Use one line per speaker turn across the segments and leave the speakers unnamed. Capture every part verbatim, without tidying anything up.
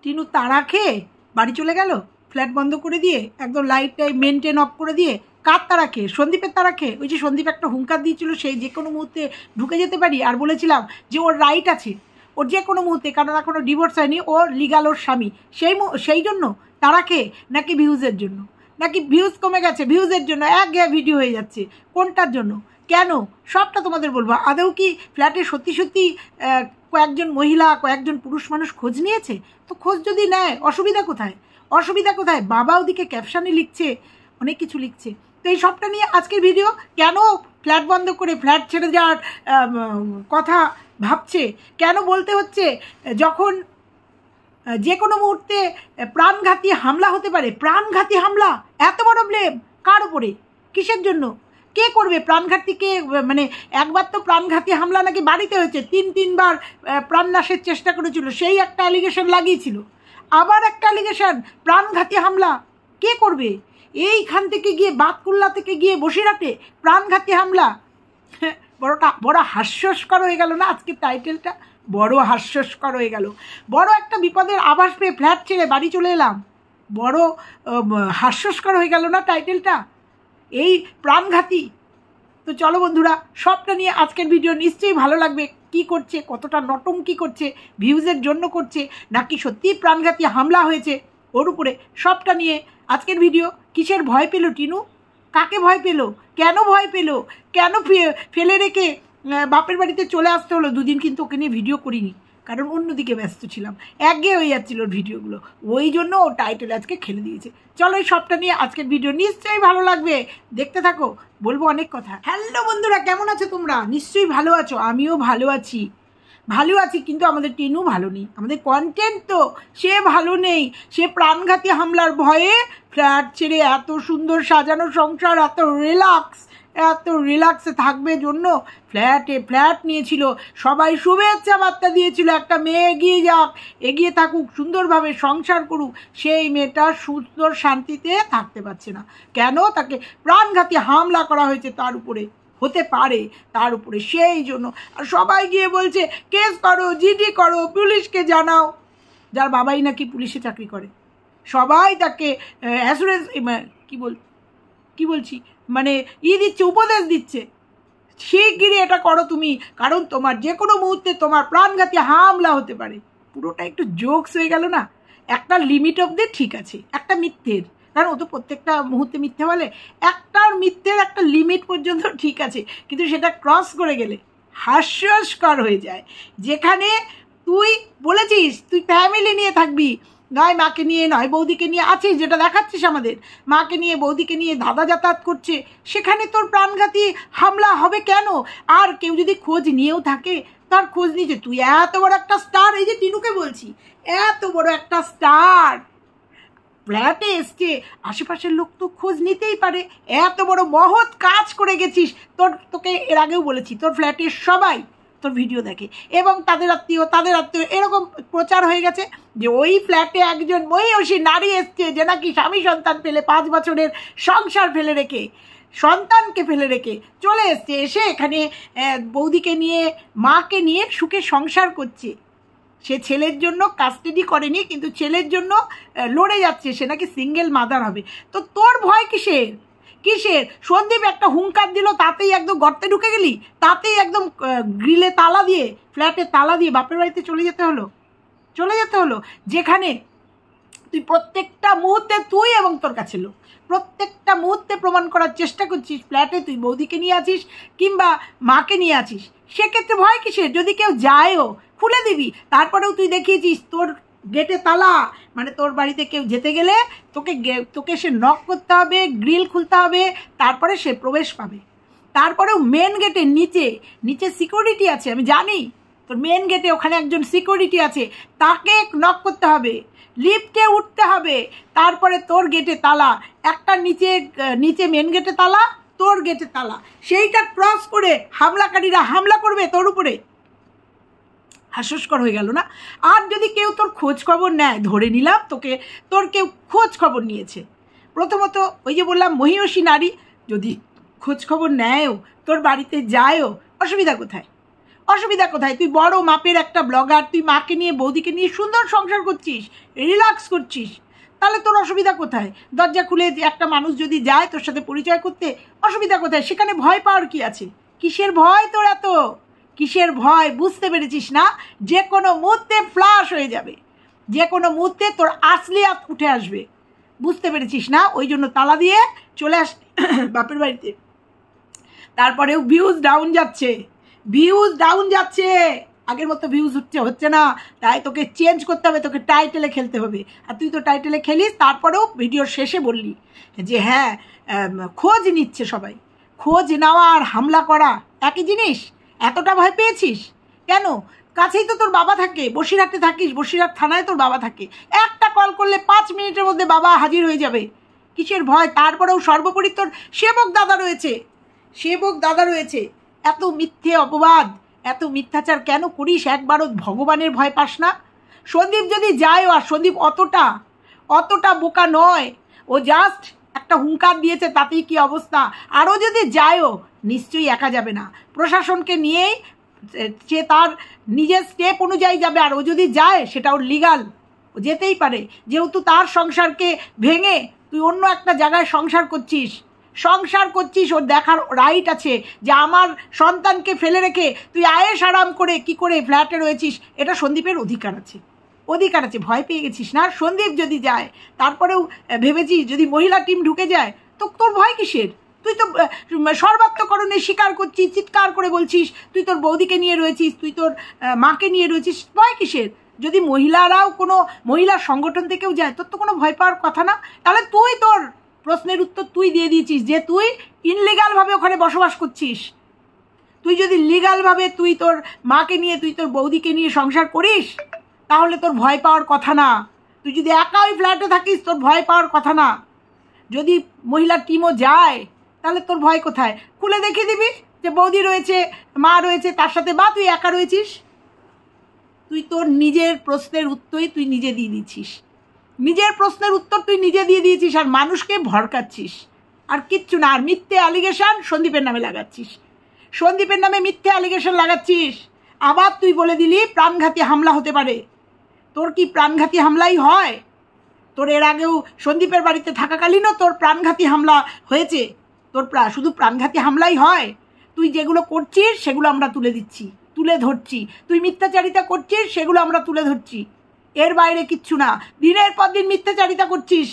টিনু তাড়া খেয়ে বাড়ি চলে গেল ফ্ল্যাট বন্ধ করে দিয়ে, একদম লাইটটাই মেনটেন অফ করে দিয়ে। কার তাড়া খেয়ে? সন্দীপের তাড়া খেয়ে। ওই যে সন্দীপ একটা হুঙ্কার দিয়েছিল সেই যে কোনো মুহূর্তে ঢুকে যেতে পারি, আর বলেছিলাম যে ওর রাইট আছে, ওর যে কোনো মুহূর্তে, কারণ এখনও ডিভোর্স হয়নি, ও লিগাল ওর স্বামী, সেই সেই জন্য তাড়া খেয়ে, নাকি ভিউজের জন্য, নাকি ভিউজ কমে গেছে ভিউজের জন্য এক গে ভিডিও হয়ে যাচ্ছে, কোনটার জন্য, কেন, সবটা তোমাদের বলবো। আদৌ কি ফ্ল্যাটে সত্যি সত্যি কয়েকজন মহিলা কয়েকজন পুরুষ মানুষ খোঁজ নিয়েছে? তো খোঁজ যদি নেয় অসুবিধা কোথায়? অসুবিধা কোথায়? বাবা ওদিকে ক্যাপশানে লিখছে, অনেক কিছু লিখছে। তো এই সবটা নিয়ে আজকের ভিডিও। কেন ফ্ল্যাট বন্ধ করে ফ্ল্যাট ছেড়ে যাওয়ার কথা ভাবছে, কেন বলতে হচ্ছে, যখন যে কোনো মুহূর্তে প্রাণঘাতী হামলা হতে পারে। প্রাণঘাতী হামলা, এত বড় ব্লেম কার উপরে? কিসের জন্য? কে করবে প্রাণঘাতীকে? মানে একবার তো প্রাণঘাতী হামলা নাকি বাড়িতে হয়েছে, তিন তিনবার প্রাণনাশের চেষ্টা করেছিল, সেই একটা অ্যালিগেশন লাগিয়েছিল। আবার একটা অ্যালিগেশন প্রাণঘাতী হামলা কে করবে? এইখান থেকে গিয়ে বাতকুল্লা থেকে গিয়ে বসিরহাটে প্রাণঘাতী হামলা। বড়টা বড় হাস্যস্কর হয়ে গেল না আজকের টাইটেলটা? বড় হাস্যস্কর হয়ে গেল। বড় একটা বিপদের আভাস পেয়ে ফ্ল্যাট ছেড়ে বাড়ি চলে এলাম, বড় হাস্যস্কর হয়ে গেল না টাইটেলটা? এই প্রাণঘাতী। তো চলো বন্ধুরা, সবটা নিয়ে আজকের ভিডিও নিশ্চয়ই ভালো লাগবে। কি করছে, কতটা নটঙ্কি করছে, ভিউজের জন্য করছে, নাকি সত্যিই প্রাণঘাতী হামলা হয়েছে ওর উপরে, সবটা নিয়ে আজকের ভিডিও। কিসের ভয় পেল টিনু? কাকে ভয় পেল? কেন ভয় পেল? কেন ফেলে রেখে বাপের বাড়িতে চলে আসতে হলো? দুদিন কিন্তু ওকে নিয়ে ভিডিও করিনি, কারণ অন্যদিকে ব্যস্ত ছিলাম, একঘেয়ে হয়ে যাচ্ছিল ওর ভিডিওগুলো, ওই জন্য ও টাইটেল আজকে খেলে দিয়েছে। চলো এই সবটা নিয়ে আজকের ভিডিও, নিশ্চয়ই ভালো লাগবে, দেখতে থাকো, বলবো অনেক কথা। হ্যালো বন্ধুরা, কেমন আছো তোমরা? নিশ্চয়ই ভালো আছো, আমিও ভালো আছি, ভালো আছি। কিন্তু আমাদের টিনু ভালো নেই, আমাদের কন্টেন্ট তো সে ভালো নেই। সে প্রাণঘাতী হামলার ভয়ে ফ্ল্যাট ছেড়ে, এত সুন্দর সাজানো সংসার, এত রিল্যাক্স, এত রিল্যাক্সে থাকবে জন্য ফ্ল্যাটে ফ্ল্যাট নিয়েছিল, সবাই শুভেচ্ছা বার্তা দিয়েছিল একটা মেয়ে এগিয়ে যাক, এগিয়ে থাকুক, সুন্দরভাবে সংসার করুক। সেই মেয়েটা সুন্দর শান্তিতে থাকতে পারছে না। কেন? তাকে প্রাণঘাতী হামলা করা হয়েছে তার উপরে, হতে পারে তার উপরে, সেই জন্য। আর সবাই গিয়ে বলছে কেস করো, জিডি করো, পুলিশকে জানাও। যার বাবাই নাকি পুলিশে চাকরি করে, সবাই তাকে অ্যাসুরেন্স কি বল কি বলছি মানে ই দিচ্ছে, উপদেশ দিচ্ছে, শিগগিরই এটা করো তুমি, কারণ তোমার যে কোনো মুহূর্তে তোমার প্রাণঘাতী হামলা হতে পারে। পুরোটা একটু জোকস হয়ে গেল না? একটা লিমিট অবধি ঠিক আছে, একটা মিথ্যের, কারণ ও তো প্রত্যেকটা মুহূর্তে মিথ্যে বলে, একটার মিথ্যের একটা লিমিট পর্যন্ত ঠিক আছে, কিন্তু সেটা ক্রস করে গেলে হাস্যস্কর হয়ে যায়। যেখানে তুই বলেছিস তুই ফ্যামিলি নিয়ে থাকবি, নয় মাকে নিয়ে নয় বৌদিকে নিয়ে আছিস, যেটা দেখাচ্ছিস আমাদের, মাকে নিয়ে বৌদিকে নিয়ে দাদা যাতায়াত করছে, সেখানে তোর প্রাণঘাতী হামলা হবে কেন? আর কেউ যদি খোঁজ নিয়েও থাকে, তার খোঁজ নিয়েছে, তুই এত বড় একটা স্টার, এই যে টিনুকে বলছি, এত বড় একটা স্টার ফ্ল্যাটে এসছে, আশেপাশের লোক তো খোঁজ নিতেই পারে, এত বড় মহৎ কাজ করে গেছিস। তোর তোকে এর আগেও বলেছি, তোর ফ্ল্যাটের সবাই তোর ভিডিও দেখে, এবং তাদের আত্মীয় তাদের আত্মীয় এরকম প্রচার হয়ে গেছে যে ওই ফ্ল্যাটে একজন মহিষী নারী এসছে, যে নাকি স্বামী সন্তান ফেলে, পাঁচ বছরের সংসার ফেলে রেখে, সন্তানকে ফেলে রেখে চলে এসছে, এসে এখানে বৌদিকে নিয়ে মাকে নিয়ে সুখে সংসার করছে। সে ছেলের জন্য কাস্টাডি করেনি, কিন্তু ছেলের জন্য লড়ে যাচ্ছে, সে নাকি সিঙ্গেল মাদার হবে। তো তোর ভয় কিসের? কিসের? সন্দীপ একটা হুঙ্কার দিল, তাতেই একদম গর্তে ঢুকে গেলি, তাতেই একদম গ্রিলে তালা দিয়ে, ফ্ল্যাটে তালা দিয়ে বাপের বাড়িতে চলে যেতে হলো, চলে যেতে হলো যেখানে তুই প্রত্যেকটা মুহূর্তে, তুই এবং তোর কাছে লোক, প্রত্যেকটা মুহূর্তে প্রমাণ করার চেষ্টা করছিস ফ্ল্যাটে তুই বৌদিকে নিয়ে আছিস কিংবা মাকে নিয়ে আছিস। সেক্ষেত্রে ভয় কিসের? যদি কেউ যায়ও খুলে দিবি। তারপরেও তুই দেখিয়েছিস তোর গেটে তালা, মানে তোর বাড়িতে কেউ যেতে গেলে তোকে তোকে সে নক করতে হবে, গ্রিল খুলতে হবে, তারপরে সে প্রবেশ পাবে। তারপরেও মেন গেটের নিচে নিচে সিকিউরিটি আছে, আমি জানি তোর মেন গেটে ওখানে একজন সিকিউরিটি আছে, তাকে নক করতে হবে, লিফটে উঠতে হবে, তারপরে তোর গেটে তালা, একটা নিচে নিচে মেন গেটে তালা, তোর গেটে তালা, সেইটা ক্রস করে হামলাকারীরা হামলা করবে তোর উপরে। হাস্যস্কর হয়ে গেল না? আর যদি কেউ তোর খোঁজ খবর নেয়, ধরে নিলাম তোকে তোর কেউ খোঁজ খবর নিয়েছে, প্রথমত ওই যে বললাম মহিষী নারী, যদি খোঁজ খবর নেয়ও, তোর বাড়িতে যায়ও, অসুবিধা কোথায়? অসুবিধা কোথায়? তুই বড় মাপের একটা ব্লগার, তুই মাকে নিয়ে বৌদিকে নিয়ে সুন্দর সংসার করছিস, রিল্যাক্স করছিস, তাহলে তোর অসুবিধা কোথায়? দরজা খুলে একটা মানুষ যদি যায় তোর সাথে পরিচয় করতে, অসুবিধা কোথায়? সেখানে ভয় পাওয়ার কি আছে? কিসের ভয় তোর এত? কিসের ভয়? বুঝতে পেরেছিস না? যে কোনো মুহূর্তে ফ্লাশ হয়ে যাবে, যে কোনো মুহূর্তে তোর আসলিয়াত উঠে আসবে, বুঝতে পেরেছিস না? ওই জন্য তালা দিয়ে চলে আস বাপের বাড়িতে। তারপরেও ভিউজ ডাউন যাচ্ছে, ভিউজ ডাউন যাচ্ছে, আগের মতো ভিউজ হচ্ছে হচ্ছে না, তাই তোকে চেঞ্জ করতে হবে, তোকে টাইটেলে খেলতে হবে। আর তুই তো টাইটেলে খেলিস, তারপরেও ভিডিওর শেষে বললি যে হ্যাঁ খোঁজ নিচ্ছে সবাই। খোঁজ নেওয়া আর হামলা করা একই জিনিস? এতটা ভয় পেয়েছিস কেন? কাছেই তো তোর বাবা থাকে, বসিরহাটে থাকিস, বসিরহাট থানায় তোর বাবা থাকে, একটা কল করলে পাঁচ মিনিটের মধ্যে বাবা হাজির হয়ে যাবে। কিসের ভয়? তারপরেও সর্বোপরি তোর সেবক দাদা রয়েছে, সেবক দাদা রয়েছে। এত মিথ্যে অপবাদ, এত মিথ্যাচার কেন করিস? একবারও ভগবানের ভয় পাস না? সন্দীপ যদি যায়, আর সন্দীপ অতটা অতটা বোকা নয়, ও জাস্ট একটা হুঙ্কার দিয়েছে, তাতেই কি অবস্থা। আরও যদি যায়ও নিশ্চয়ই একা যাবে না, প্রশাসনকে নিয়েই সে তার নিজের স্টেপ অনুযায়ী যাবে। আর ও যদি যায় সেটা ওর লিগাল, ও যেতেই পারে, যেহেতু তার সংসারকে ভেঙে তুই অন্য একটা জায়গায় সংসার করছিস, সংসার করছিস ওর দেখার রাইট আছে যে আমার সন্তানকে ফেলে রেখে তুই আয়েস আরাম করে কি করে ফ্ল্যাটে রয়েছিস, এটা সন্দীপের অধিকার আছে, অধিকার আছে। ভয় পেয়ে গেছিস না? সন্দীপ যদি যায়, তারপরেও ভেবেছিস যদি মহিলা টিম ঢুকে যায়, তো তোর ভয় কিসের? তুই তো সর্বাত্মকরণে স্বীকার করছিস, চিৎকার করে বলছিস তুই তোর বৌদিকে নিয়ে রয়েছিস, তুই তোর মাকে নিয়ে রয়েছিস, ভয় কিসের? যদি মহিলারাও কোনো মহিলার সংগঠন থেকেও যায়, তোর তো কোনো ভয় পাওয়ার কথা না। তাহলে তুই তোর প্রশ্নের উত্তর তুই দিয়ে দিয়েছিস যে তুই ইনলিগালভাবে ওখানে বসবাস করছিস। তুই যদি লিগালভাবে তুই তোর মাকে নিয়ে, তুই তোর বৌদিকে নিয়ে সংসার করিস, তাহলে তোর ভয় পাওয়ার কথা না। তুই যদি একা ওই ফ্ল্যাটে থাকিস, তোর ভয় পাওয়ার কথা না। যদি মহিলার টিমও যায়, তাহলে তোর ভয় কোথায়? খুলে দেখিয়ে দিবি যে বৌদি রয়েছে, মা রয়েছে তার সাথে, বা তুই একা রয়েছিস। তুই তোর নিজের প্রশ্নের উত্তরই তুই নিজে দিয়ে দিচ্ছিস, নিজের প্রশ্নের উত্তর তুই নিজে দিয়ে দিয়েছিস, আর মানুষকে ভড়কাচ্ছিস, আর কিচ্ছু না। আর মিথ্যে অ্যালিগেশন সন্দীপের নামে লাগাচ্ছিস, সন্দীপের নামে মিথ্যে অ্যালিগেশন লাগাচ্ছিস। আবার তুই বলে দিলি প্রাণঘাতী হামলা হতে পারে। তোর কি প্রাণঘাতী হামলাই হয়? তোর এর আগেও সন্দীপের বাড়িতে থাকাকালীনও তোর প্রাণঘাতী হামলা হয়েছে। তোর শুধু প্রাণঘাতী হামলাই হয়? তুই যেগুলো করছিস সেগুলো আমরা তুলে দিচ্ছি, তুলে ধরছি। তুই মিথ্যাচারিতা করছিস, সেগুলো আমরা তুলে ধরছি, এর বাইরে কিচ্ছু না। দিনের পর দিন মিথ্যাচারিতা করছিস,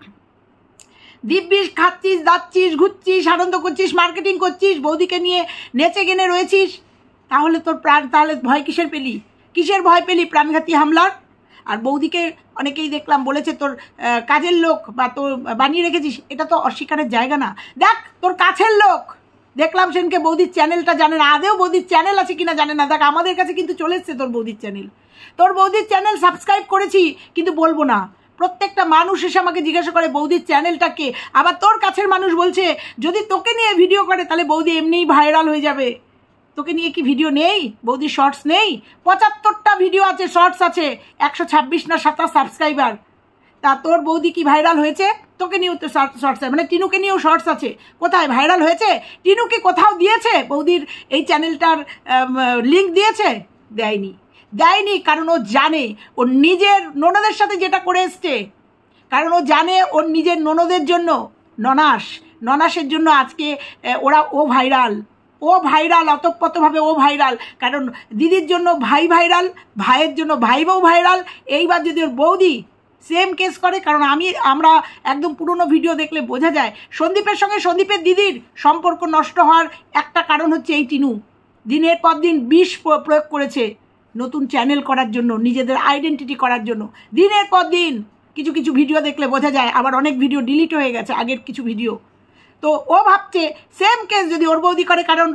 দিব্যিস খাচ্ছিস, যাচ্ছিস, ঘুরছিস, আনন্দ করছিস, মার্কেটিং করছিস, বৌদিকে নিয়ে নেচে গেনে রয়েছিস। তাহলে তোর প্রাণ, তাহলে ভয় কিসের পেলি? কিসের ভয় পেলি প্রাণঘাতী হামলার? আর বৌদিকে অনেকেই দেখলাম বলেছে তোর কাজের লোক বা তোর বানিয়ে রেখেছিস, এটা তো অস্বীকারের জায়গা না। দেখ তোর কাছের লোক দেখলাম সেনকে বৌদির চ্যানেলটা জানে না, আদেও বৌদির চ্যানেল আছে কিনা জানে না। দেখ আমাদের কাছে কিন্তু চলে এসছে তোর বৌদির চ্যানেল, তোর বৌদির চ্যানেল সাবস্ক্রাইব করেছি, কিন্তু বলবো না। প্রত্যেকটা মানুষ এসে আমাকে জিজ্ঞাসা করে বৌদির চ্যানেলটাকে। আবার তোর কাছের মানুষ বলছে যদি তোকে নিয়ে ভিডিও করে তাহলে বৌদি এমনিই ভাইরাল হয়ে যাবে। তোকে নিয়ে কি ভিডিও নেই? বৌদির শর্টস নেই? পঁচাত্তরটা ভিডিও আছে, শর্টস আছে, একশো ছাব্বিশ না সাতাশ সাবস্ক্রাইবার। তা তোর বৌদি কি ভাইরাল হয়েছে? তোকে নিয়েও তো শর্টস, মানে টিনুকে নিয়েও শর্টস আছে, কোথায় ভাইরাল হয়েছে? টিনুকে কোথাও দিয়েছে বৌদির এই চ্যানেলটার লিঙ্ক দিয়েছে? দেয়নি, দেয়নি। কারণ ও জানে ওর নিজের ননদের সাথে যেটা করে এসছে, কারণ ও জানে ওর নিজের ননদের জন্য, ননাস ননাসের জন্য আজকে ওরা ও ভাইরাল, ও ভাইরাল, অতপ্রতভাবে ও ভাইরাল। কারণ দিদির জন্য ভাই ভাইরাল, ভাইয়ের জন্য ভাই বউ ভাইরাল। এইবার যদি ওর বৌদি সেম কেস করে, কারণ আমি আমরা একদম পুরনো ভিডিও দেখলে বোঝা যায় সন্দীপের সঙ্গে সন্দীপের দিদির সম্পর্ক নষ্ট হওয়ার একটা কারণ হচ্ছে এই টিনু দিনের পর দিন বিষ প্রয়োগ করেছে নতুন চ্যানেল করার জন্য, নিজেদের আইডেন্টিটি করার জন্য। দিনের পর দিন কিছু কিছু ভিডিও দেখলে বোঝা যায়, আবার অনেক ভিডিও ডিলিট হয়ে গেছে আগের কিছু ভিডিও। তো ও ভাবছে সেম কেস যদি ওর বৌদি করে, কারণ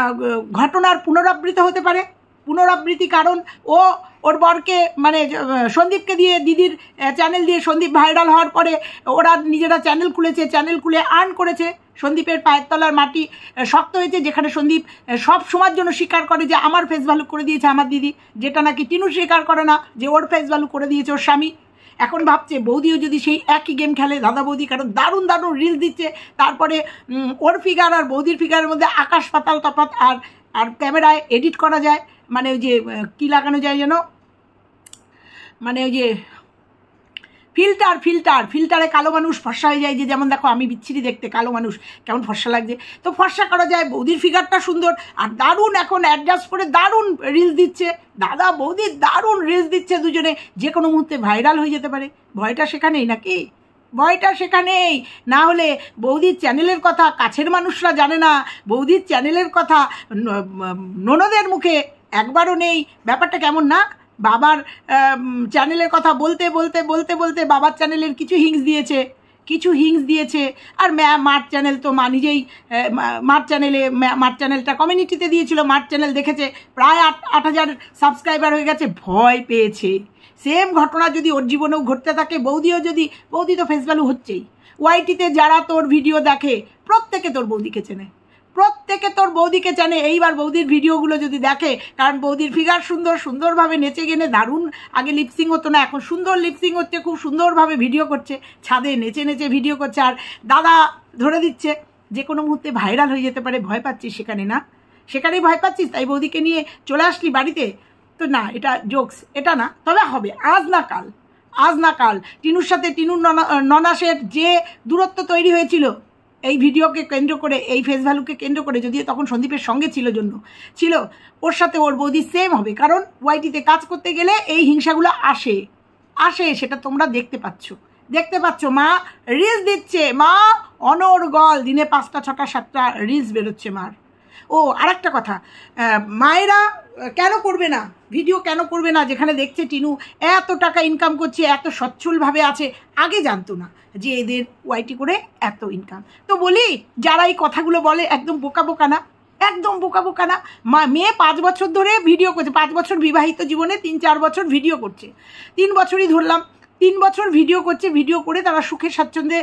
ঘটনার পুনরাবৃত্তি হতে পারে, পুনরাবৃত্তি। কারণ ও ওর বরকে মানে সন্দীপকে দিয়ে, দিদির চ্যানেল দিয়ে সন্দীপ ভাইরাল হওয়ার পরে ওরা নিজেরা চ্যানেল খুলেছে, চ্যানেল খুলে আর্ন করেছে। সন্দীপের পায়ের তলার মাটি শক্ত হয়েছে, যেখানে সন্দীপ সব সময়ের জন্য স্বীকার করে যে আমার ফেস ভ্যালু করে দিয়েছে আমার দিদি, যেটা নাকি টিনু স্বীকার করে না যে ওর ফেস ভ্যালু করে দিয়েছে ওর স্বামী। এখন ভাবছে বৌদিও যদি সেই একই গেম খেলে, দাদা বৌদি, কারণ দারুণ দারুণ রিলস দিচ্ছে, তারপরে ওর ফিগার আর বৌদির ফিগারের মধ্যে আকাশ পাতাল তফাৎ। আর আর ক্যামেরায় এডিট করা যায়, মানে ওই যে কী লাগানো যায় যেন, মানে ওই যে ফিল্টার ফিল্টার ফিল্টারে কালো মানুষ ফর্সা হয়ে যায়, যে যেমন দেখো আমি বিচ্ছিরি দেখতে, কালো মানুষ কেমন ফর্সা লাগছে, তো ফর্সা করা যায়। বৌদির ফিগারটা সুন্দর, আর দারুণ এখন অ্যাডজাস্ট করে দারুণ রিলস দিচ্ছে, দাদা বৌদি দারুণ রিলস দিচ্ছে, দুজনে যে কোনো মুহূর্তে ভাইরাল হয়ে যেতে পারে। ভয়টা সেখানেই নাকি? ভয়টা সেখানেই। না হলে বৌদির চ্যানেলের কথা কাছের মানুষরা জানে না, বৌদির চ্যানেলের কথা ননদের মুখে একবারও নেই। ব্যাপারটা কেমন না? বাবার চ্যানেলের কথা বলতে বলতে বলতে বলতে বাবার চ্যানেলের কিছু হিংস দিয়েছে, কিছু হিংস দিয়েছে। আর মার চ্যানেল তো মা নিজেই মার চ্যানেলে, মার চ্যানেলটা কমিউনিটিতে দিয়েছিল, মার চ্যানেল দেখেছে, প্রায় আট আট হাজার সাবস্ক্রাইবার হয়ে গেছে, ভয় পেয়েছে। সেম ঘটনা যদি ওর জীবনেও ঘটতে থাকে, বৌদিও যদি, বৌদি তো ফেস ভ্যালু হচ্ছেই। ওয়াইটিতে যারা তোর ভিডিও দেখে প্রত্যেকে তোর বৌদিকে চেনে, প্রত্যেকে তোর বৌদিকে জানে। এইবার বৌদির ভিডিওগুলো যদি দেখে, কারণ বৌদির ফিগার সুন্দর, সুন্দরভাবে নেচে গেনে দারুণ, আগে লিপসিং হতো না, এখন সুন্দর লিপসিং হচ্ছে, খুব সুন্দরভাবে ভিডিও করছে, ছাদে নেচে নেচে ভিডিও করছে, আর দাদা ধরে দিচ্ছে যে কোনো মুহূর্তে ভাইরাল হয়ে যেতে পারে। ভয় পাচ্ছিস সেখানে? না, সেখানেই ভয় পাচ্ছিস, তাই বৌদিকে নিয়ে চলে আসলি বাড়িতে। তো না, এটা জোকস, এটা না, তবে হবে আজ না কাল, আজ না কাল টিনুর সাথে টিনুর ননাসের যে দূরত্ব তৈরি হয়েছিল এই ভিডিওকে কেন্দ্র করে, এই ফেস ভ্যালুকে কেন্দ্র করে, যদিও তখন সন্দীপের সঙ্গে ছিল জন্য ছিল, ওর সাথে ওর বৌদি সেম হবে। কারণ ওয়াইটিতে কাজ করতে গেলে এই হিংসাগুলো আসে আসে সেটা তোমরা দেখতে পাচ্ছ, দেখতে পাচ্ছ। মা রিলস দিচ্ছে, মা অনর্গল দিনে পাঁচটা ছটা সাতটা রিলস বেরোচ্ছে মার। ও আরেকটা কথা, মায়েরা কেন করবে না ভিডিও, কেন করবে না? যেখানে দেখছে টিনু এত টাকা ইনকাম করছে, এত সচ্ছলভাবে আছে, আগে জানতো না যে এদের ওয়াইটি করে এত ইনকাম। তো বলি, যারা এই কথাগুলো বলে একদম বোকা বোকা না, একদম বোকা বোকা না। মা মেয়ে পাঁচ বছর ধরে ভিডিও করছে, পাঁচ বছর বিবাহিত জীবনে তিন চার বছর ভিডিও করছে, তিন বছরই ধরলাম, তিন বছর ভিডিও করছে, ভিডিও করে তারা সুখে স্বাচ্ছন্দ্যে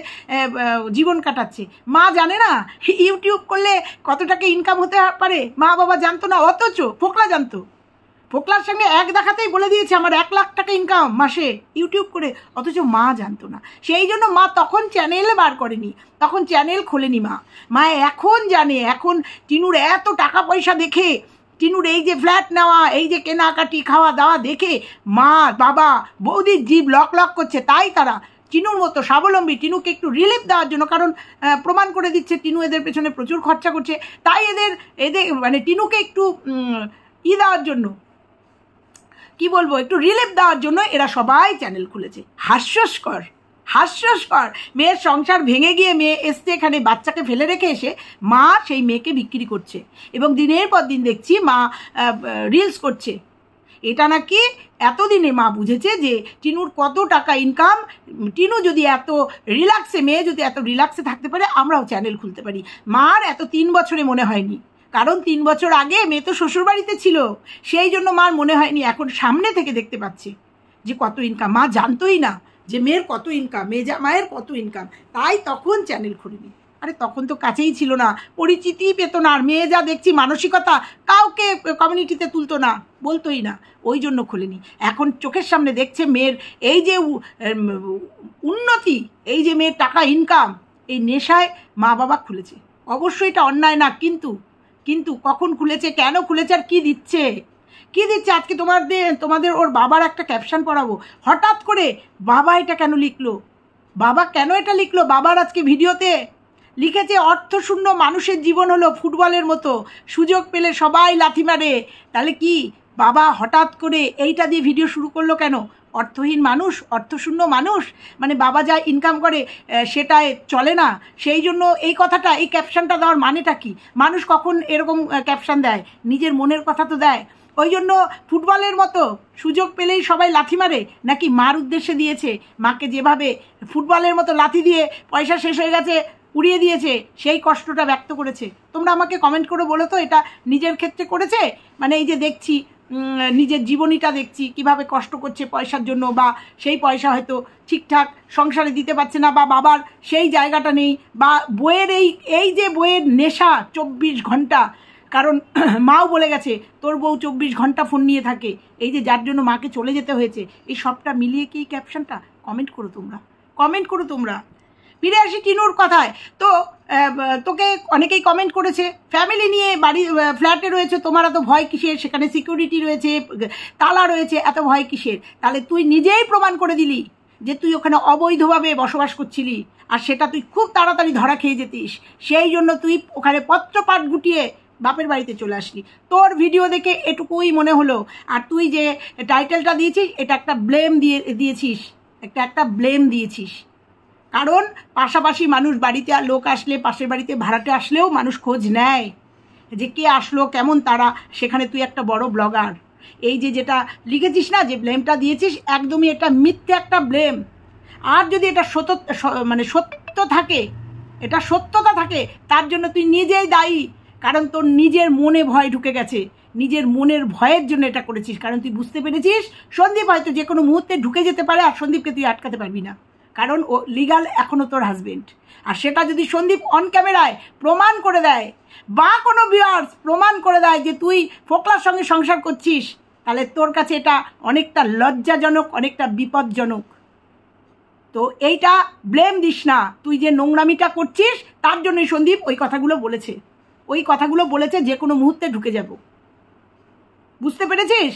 জীবন কাটাচ্ছে। মা জানে না ইউটিউব করলে কত টাকা ইনকাম হতে পারে? মা বাবা জানতো না, অথচ ফোকলা জানতো। ফোকলার সঙ্গে এক দেখাতেই বলে দিয়েছে আমার এক লাখ টাকা ইনকাম মাসে ইউটিউব করে, অথচ মা জানতো না। সেই জন্য মা তখন চ্যানেল বার করেনি, তখন চ্যানেল খোলেনি মা। মা এখন জানে, এখন টিনুর এত টাকা পয়সা দেখে, টিনুর এই যে ফ্ল্যাট নেওয়া, এই যে কেনাকাটি খাওয়া দাওয়া দেখে মা বাবা বৌদির জিভ লক লক করছে। তাই তারা টিনুর মতো স্বাবলম্বী, টিনুকে একটু রিলিফ দেওয়ার জন্য, কারণ প্রমাণ করে দিচ্ছে টিনু এদের পেছনে প্রচুর খরচা করছে, তাই এদের এদের মানে টিনুকে একটু ই দেওয়ার জন্য, কি বলবো, একটু রিলিফ দেওয়ার জন্য এরা সবাই চ্যানেল খুলেছে। হাস্যস্কর, হাস্যস্কর। মেয়ের সংসার ভেঙে গিয়ে মেয়ে এসছে এখানে, বাচ্চাকে ফেলে রেখে এসে মা সেই মেয়েকে বিক্রি করছে, এবং দিনের পর দিন দেখছি মা রিলস করছে। এটা নাকি এতদিনে মা বুঝেছে যে টিনুর কত টাকা ইনকাম। টিনু যদি এত রিল্যাক্সে, মেয়ে যদি এত রিল্যাক্সে থাকতে পারে, আমরাও চ্যানেল খুলতে পারি। মার এত তিন বছরে মনে হয়নি, কারণ তিন বছর আগে মেয়ে তো শ্বশুরবাড়িতে ছিল, সেই জন্য মার মনে হয়নি। এখন সামনে থেকে দেখতে পাচ্ছি যে কত ইনকাম। মা জানতোই না যে মেয়ের কত ইনকাম, মেয়ে জামাইয়ের কত ইনকাম, তাই তখন চ্যানেল খুলিনি। আরে তখন তো কাছেই ছিল না, পরিচিতিই পেতো না, আর মেয়ে যা দেখছি মানসিকতা, কাউকে কমিউনিটিতে তুলতো না, বলতোই না, ওই জন্য খুলিনি। এখন চোখের সামনে দেখছে মেয়ের এই যে উন্নতি, এই যে মেয়ের টাকা ইনকাম, এই নেশায় মা বাবা খুলেছে। অবশ্যই এটা অন্যায় না, কিন্তু কিন্তু কখন খুলেছে, কেন খুলেছে, আর কী দিচ্ছে, কী দিচ্ছে? আজকে তোমাদের তোমাদের ওর বাবার একটা ক্যাপশন পড়াবো। হঠাৎ করে বাবা এটা কেন লিখলো, বাবা কেন এটা লিখলো? বাবার আজকে ভিডিওতে লিখেছে, অর্থশূন্য মানুষের জীবন হলো ফুটবলের মতো, সুযোগ পেলে সবাই লাথি মারে। তাহলে কি বাবা হঠাৎ করে এইটা দিয়ে ভিডিও শুরু করলো কেন? অর্থহীন মানুষ, অর্থশূন্য মানুষ, মানে বাবা যা ইনকাম করে সেটাই চলে না, সেই জন্য এই কথাটা, এই ক্যাপশনটা দেওয়ার মানেটা কি? মানুষ কখন এরকম ক্যাপশন দেয়? নিজের মনের কথা তো দেয়। ওই জন্য ফুটবলের মতো সুযোগ পেলেই সবাই লাথি মারে, নাকি মার উদ্দেশ্যে দিয়েছে? মাকে যেভাবে ফুটবলের মতো লাথি দিয়ে পয়সা শেষ হয়ে গেছে উড়িয়ে দিয়েছে, সেই কষ্টটা ব্যক্ত করেছে। তোমরা আমাকে কমেন্ট করে বলো তো, এটা নিজের ক্ষেত্রে করেছে? মানে এই যে দেখছি নিজের জীবনীটা দেখছি কিভাবে কষ্ট করছে পয়সার জন্য, বা সেই পয়সা হয়তো ঠিকঠাক সংসারে দিতে পারছে না, বা বাবার সেই জায়গাটা নেই, বা বইয়ের এই এই যে বইয়ের নেশা চব্বিশ ঘন্টা, কারণ মাও বলে গেছে তোর বউ চব্বিশ ঘন্টা ফোন নিয়ে থাকে, এই যে যার জন্য মাকে চলে যেতে হয়েছে, এই সবটা মিলিয়ে কি ক্যাপশনটা? কমেন্ট করো তোমরা, কমেন্ট করো তোমরা। ফিরে আসি টিনুর কথায়। তো তোকে অনেকেই কমেন্ট করেছে, ফ্যামিলি নিয়ে বাড়ি ফ্ল্যাটে রয়েছে, তোমার এত ভয় কিসের, সেখানে সিকিউরিটি রয়েছে, তালা রয়েছে, এত ভয় কিসের? তাহলে তুই নিজেই প্রমাণ করে দিলি যে তুই ওখানে অবৈধভাবে বসবাস করছিলি, আর সেটা তুই খুব তাড়াতাড়ি ধরা খেয়ে যেতিস। সেই জন্য তুই ওখানে পত্রপাঠ গুটিয়ে বাপের বাড়িতে চলে আসলি। তোর ভিডিও দেখে এটুকুই মনে হলো। আর তুই যে টাইটেলটা দিয়েছিস, এটা একটা ব্লেম দিয়ে দিয়েছিস, একটা একটা ব্লেম দিয়েছিস। কারণ পাশাপাশি মানুষ বাড়িতে আর লোক আসলে, পাশের বাড়িতে ভাড়াটে আসলেও মানুষ খোঁজ নেয় যে কে আসলো, কেমন তারা। সেখানে তুই একটা বড় ব্লগার, এই যে যেটা লিখেছিস না, যে ব্লেমটা দিয়েছিস, একদমই এটা মিথ্যে একটা ব্লেম। আর যদি এটা সত্য মানে সত্য থাকে, এটা সত্যতা থাকে, তার জন্য তুই নিজেই দায়ী। কারণ তোর নিজের মনে ভয় ঢুকে গেছে, নিজের মনের ভয়ের জন্য এটা করেছিস। কারণ তুই বুঝতে পেরেছিস সন্দীপ হয়তো যে কোনো মুহূর্তে ঢুকে যেতে পারে, আর সন্দীপকে তুই আটকাতে পারবি না, কারণ ও লিগাল এখনও তোর হাজবেন্ড। আর সেটা যদি সন্দীপ অন ক্যামেরায় প্রমাণ করে দেয়, বা কোনো ভিউয়ার্স প্রমাণ করে দেয় যে তুই ফোকলার সঙ্গে সংসার করছিস, তাহলে তোর কাছে এটা অনেকটা লজ্জাজনক, অনেকটা বিপজ্জনক। তো এইটা ব্লেম দিস না, তুই যে নোংরামিটা করছিস তার জন্যই সন্দীপ ওই কথাগুলো বলেছে, ওই কথাগুলো বলেছে যে কোনো মুহূর্তে ঢুকে যাব। বুঝতে পেরেছিস?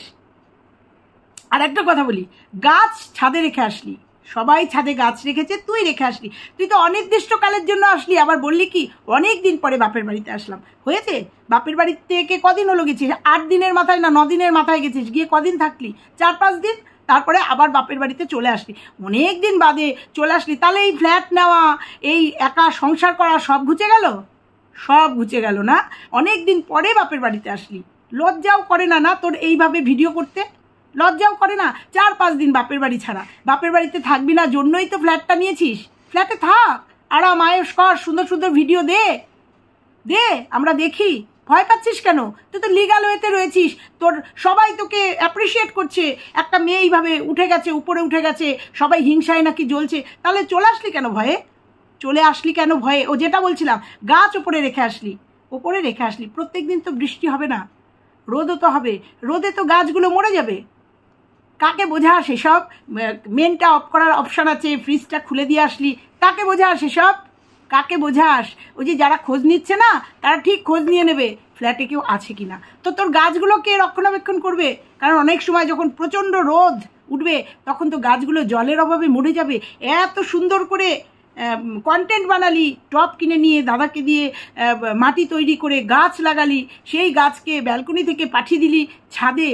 আর একটা কথা বলি, গাছ ছাদে রেখে আসলি, সবাই ছাদে গাছ রেখেছে, তুই রেখে আসলি। তুই তো অনির্দিষ্টকালের জন্য আসলি, আবার বললি কি অনেক দিন পরে বাপের বাড়িতে আসলাম। হয়েছে? বাপের বাড়ি থেকে কদিন হলো গেছিস? আট দিনের মাথায় না ন দিনের মাথায় গেছিস, গিয়ে কদিন থাকলি? চার পাঁচ দিন। তারপরে আবার বাপের বাড়িতে চলে আসলি, অনেক দিন বাদে চলে আসলি। তাহলে এই ফ্ল্যাট নেওয়া, এই একা সংসার করা সব ঘুচে গেল, সব ঘুচে গেল না? অনেক দিন পরে বাপের বাড়িতে আসলি, লজ্জাও করে না না তোর এইভাবে ভিডিও করতে? লজ্জাও করে না? চার পাঁচ দিন বাপের বাড়ি ছাড়া, বাপের বাড়িতে থাকবি না জন্যই তো ফ্ল্যাটটা নিয়েছিস। ফ্ল্যাটে থাক, আরাম আয়েশ কর, সুন্দর সুন্দর ভিডিও দে দে, আমরা দেখি। ভয় পাচ্ছিস কেন? তুই তো লিগাল ওয়েতে রয়েছিস, তোর সবাই তোকে অ্যাপ্রিসিয়েট করছে। একটা মেয়ে এইভাবে উঠে গেছে, উপরে উঠে গেছে, সবাই হিংসায় নাকি জ্বলছে। তাহলে চলে আসলি কেন ভয়ে? চলে আসলি কেন ভয়ে? ও যেটা বলছিলাম, গাছ ওপরে রেখে আসলি, ওপরে রেখে আসলি। প্রত্যেক দিন তো বৃষ্টি হবে না, রোদও তো হবে, রোদে তো গাছগুলো মরে যাবে। কাকে বোঝা সেসব? মেনটা অফ করার অপশান আছে, ফ্রিজটা খুলে দিয়ে আসলি, কাকে বোঝা সেসব? কাকে বোঝাস? ওই যে যারা খোঁজ নিচ্ছে না, তারা ঠিক খোঁজ নিয়ে নেবে ফ্ল্যাটে কেউ আছে কিনা। তো তোর গাছগুলো কে রক্ষণাবেক্ষণ করবে? কারণ অনেক সময় যখন প্রচণ্ড রোদ উঠবে, তখন তো গাছগুলো জলের অভাবে মরে যাবে। এত সুন্দর করে কন্টেন্ট বানালি, টপ কিনে নিয়ে দাদাকে দিয়ে মাটি তৈরি করে গাছ লাগালি, সেই গাছকে ব্যালকনি থেকে পাঠিয়ে দিলি ছাদে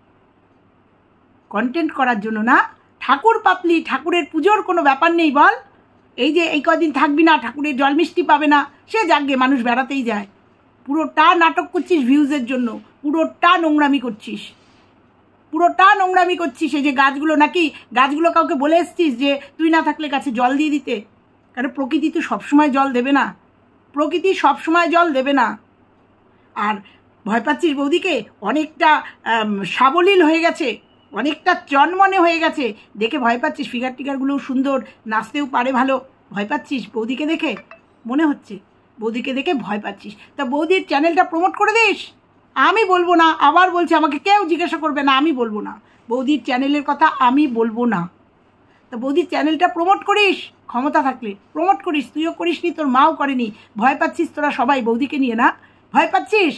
কন্টেন্ট করার জন্য না? ঠাকুর পাতলি, ঠাকুরের পুজোর কোনো ব্যাপার নেই বল? এই যে এই কদিন থাকবি না, ঠাকুরের জল মিষ্টি পাবে না, সে যাকগে, মানুষ বেড়াতেই যায়। পুরোটা নাটক করছিস ভিউজের জন্য, পুরোটা নোংরামি করছিস, পুরোটা নোংরামি করছিস। এই যে গাছগুলো, নাকি গাছগুলো কাউকে বলে এসছিস যে তুই না থাকলে গাছে জল দিয়ে দিতে? কারণ প্রকৃতি তো সবসময় জল দেবে না, প্রকৃতি সবসময় জল দেবে না। আর ভয় পাচ্ছিস বৌদিকে? অনেকটা সাবলীল হয়ে গেছে, অনেকটা চনমনে হয়ে গেছে, দেখে ভয় পাচ্ছিস? ফিগার টিগারগুলোও সুন্দর, নাচতেও পারে ভালো, ভয় পাচ্ছিস বৌদিকে দেখে? মনে হচ্ছে বৌদিকে দেখে ভয় পাচ্ছিস। তা বৌদির চ্যানেলটা প্রমোট করে দিস। আমি বলবো না, আবার বলছি, আমাকে কেউ জিজ্ঞাসা করবে না, আমি বলবো না বৌদির চ্যানেলের কথা, আমি বলবো না। তা বৌদির চ্যানেলটা প্রমোট করিস, ক্ষমতা থাকলে প্রমোট করিস। তুইও করিসনি, তোর মাও করেনি। ভয় পাচ্ছিস তোরা সবাই বৌদিকে নিয়ে না? ভয় পাচ্ছিস?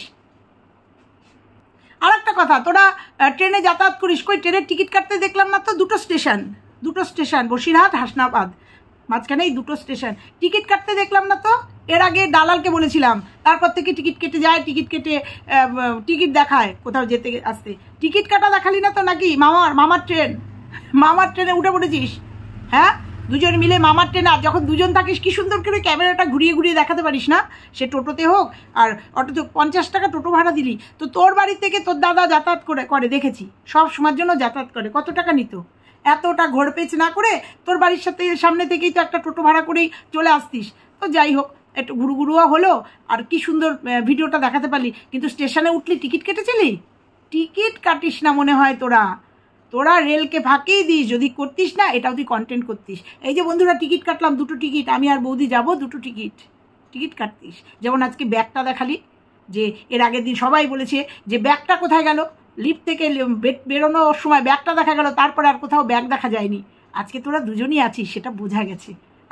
আর একটা কথা, তোরা ট্রেনে যাতায়াত করিস, কই ট্রেনের টিকিট কাটতে দেখলাম না তো? দুটো স্টেশন, দুটো স্টেশন, বসিরহাট হাসনাবাদ, মাঝখানে এই দুটো স্টেশন, টিকিট কাটতে দেখলাম না তো? এর আগে দালালকে বলেছিলাম, তারপর থেকে টিকিট কেটে যায়, টিকিট কেটে টিকিট দেখায় কোথাও যেতে আসতে। টিকিট কাটা দেখালি না তো নাকি? মামার মামার ট্রেন, মামার ট্রেনে উঠে পড়েছিস? হ্যাঁ, দুজন মিলে মামার ট্রেন। আর যখন দুজন থাকিস কি সুন্দর করে ক্যামেরাটা ঘুরিয়ে ঘুরিয়ে দেখাতে পারিস না? সে টোটোতে হোক আর অটোতে, পঞ্চাশ টাকা টোটো ভাড়া দিলি তো। তোর বাড়ি থেকে তোর দাদা যাতায়াত করে করে দেখেছি, সব সময়ের জন্য যাতায়াত করে, কত টাকা নিত? এতটা ঘোরপেচ না করে তোর বাড়ির সাথে সামনে থেকেই তো একটা টোটো ভাড়া করেই চলে আসতিস। তো যাই হোক, একটু ঘুরু ঘুরুয়া হলো, আর কি সুন্দর ভিডিওটা দেখাতে পারলি। কিন্তু স্টেশনে উঠলি, টিকিট কেটেছিলি? টিকিট কাটিস না মনে হয় তোরা, তোরা রেলকে ফাঁকিয়ে দিস। যদি করতিস না, এটাও তুই কন্টেন্ট করতিস। এই যে বন্ধুরা টিকিট কাটলাম, দুটো টিকিট, আমি আর বৌদি যাব, দুটো টিকিট, টিকিট কাটতিস। যেমন আজকে ব্যাগটা দেখালি, যে এর আগের দিন সবাই বলেছে যে ব্যাগটা কোথায় গেল, লিফট থেকে বেরোনোর সময় ব্যাগটা দেখা গেল, তারপরে আর কোথাও ব্যাগ দেখা যায়নি। আজকে তোরা দুজনই আছিস, সেটা বোঝা গেছে।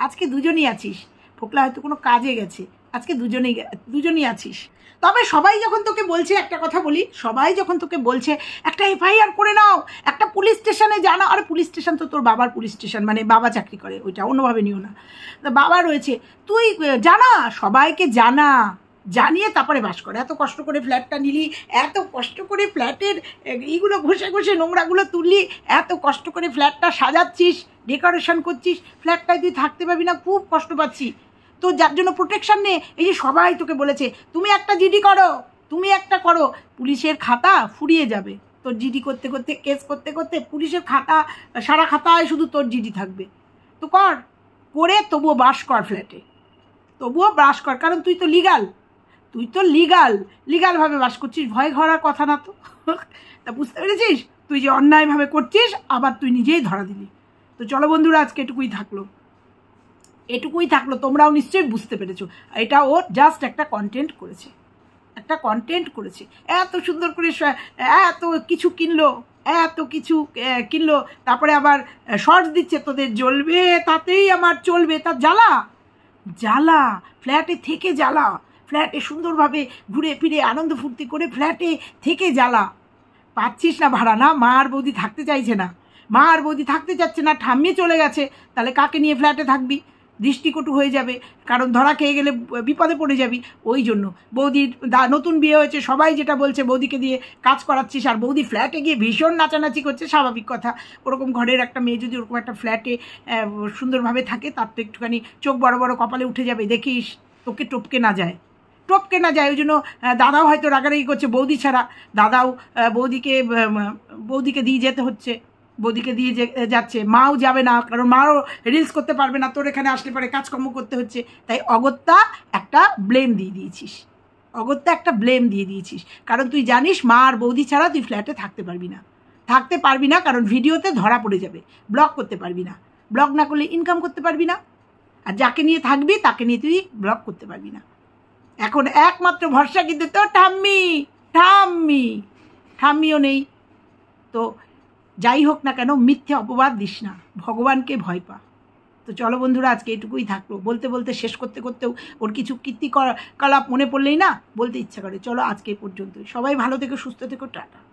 আজকে দুজনই আছিস। ফোকলা হয়তো কোনো কাজে গেছে, আজকে দুজনেই দুজনই আছিস। তবে সবাই যখন তোকে বলছে, একটা কথা বলি, সবাই যখন তোকে বলছে একটা এফআইআর করে নাও, একটা পুলিশ স্টেশনে জানা, আর পুলিশ স্টেশন তো তোর বাবার পুলিশ স্টেশন, মানে বাবা চাকরি করে, ওইটা অন্যভাবে নিও না, বাবা রয়েছে, তুই জানা, সবাইকে জানা, জানিয়ে তারপরে বাস করে। এত কষ্ট করে ফ্ল্যাটটা নিলি, এত কষ্ট করে ফ্ল্যাটের এইগুলো ঘষে ঘষে নোংরাগুলো তুললি, এত কষ্ট করে ফ্ল্যাটটা সাজাচ্ছিস, ডেকোরেশন করছিস, ফ্ল্যাটটায় তুই থাকতে পারবি না, খুব কষ্ট পাচ্ছি। তো যার জন্য প্রোটেকশন নে। এই যে সবাই তোকে বলেছে তুমি একটা জিডি করো, তুমি একটা করো, পুলিশের খাতা ফুরিয়ে যাবে তোর জিডি করতে করতে, কেস করতে করতে পুলিশের খাতা, সারা খাতায় শুধু তোর জিডি থাকবে। তো কর, করে তবুও বাস কর ফ্ল্যাটে, তবুও বাস কর, কারণ তুই তো লিগাল, তুই তো লিগাল, লিগালভাবে বাস করছিস, ভয় ঘরার কথা না তো। তা বুঝতে পেরেছিস তুই যে অন্যায়ভাবে করছিস, আবার তুই নিজেই ধরা দিলি। তো চলো বন্ধুরা, আজকে এটুকুই থাকলো, এটুকুই থাকলো, তোমরাও নিশ্চয়ই বুঝতে পেরেছো। এটা ও জাস্ট একটা কন্টেন্ট করেছে, একটা কন্টেন্ট করেছে, এত সুন্দর করে এত কিছু কিনলো, এত কিছু কিনলো, তারপরে আবার শর্টস দিচ্ছে, তোদের জ্বলবে তাতেই আমার চলবে, তার জ্বালা, জ্বালা ফ্ল্যাটে থেকে জ্বালা, ফ্ল্যাটে সুন্দরভাবে ঘুরে ফিরে আনন্দ ফুর্তি করে ফ্ল্যাটে থেকে জ্বালা, পাচ্ছিস না ভাড়া, না মা আর বৌদি থাকতে চাইছে না, মা আর বৌদি থাকতে চাচ্ছে না, ঠাম্মি চলে গেছে, তাহলে কাকে নিয়ে ফ্ল্যাটে থাকবি, দৃষ্টিকটু হয়ে যাবে, কারণ ধরা খেয়ে গেলে বিপদে পড়ে যাবি। ওই জন্য বৌদির নতুন বিয়ে হয়েছে, সবাই যেটা বলছে বৌদিকে দিয়ে কাজ করাচ্ছিস, আর বৌদি ফ্ল্যাটে গিয়ে ভীষণ নাচানাচি করছে, স্বাভাবিক কথা, ওরকম ঘরের একটা মেয়ে যদি ওরকম একটা ফ্ল্যাটে সুন্দরভাবে থাকে, তার তো একটুখানি চোখ বড় বড় কপালে উঠে যাবে, দেখিস তোকে টপকে না যায়, টপকে না যায়। ওই জন্য দাদাও হয়তো রাগারাগি করছে, বৌদি ছাড়া দাদাও বৌদিকে বৌদিকে দিয়ে যেতে হচ্ছে, বৌদিকে দিয়ে যাচ্ছে, মাও যাবে না, কারণ মাও রিলস করতে পারবে না, তোর এখানে আসলে পরে কাজকর্ম করতে হচ্ছে, তাই অগত্যা একটা ব্লেম দিয়ে দিয়েছিস, অগত্যা একটা ব্লেম দিয়ে দিয়েছিস, কারণ তুই জানিস মা আর বৌদি ছাড়া তুই ফ্ল্যাটে থাকতে পারবি না, থাকতে পারবি না, কারণ ভিডিওতে ধরা পড়ে যাবে, ব্লগ করতে পারবি না, ব্লগ না করলে ইনকাম করতে পারবি না, আর যাকে নিয়ে থাকবি তাকে নিয়ে তুই ব্লগ করতে পারবি না। এখন একমাত্র ভরসা কিন্তু তোর ঠাম্মি, ঠাম্মি ঠাম্মিও নেই। তো যাই হোক না কেন, মিথ্যে অপবাদ দিস না, ভগবানকে ভয় পা। তো চলো বন্ধুরা, আজকে এটুকুই থাকলো, বলতে বলতে শেষ করতে করতেও ওর কিছু কীর্তিকলাপ মনে পড়লেই না বলতে ইচ্ছা করে। চলো আজকে এই পর্যন্তই, সবাই ভালো থেকো, সুস্থ থেকো, টাটা।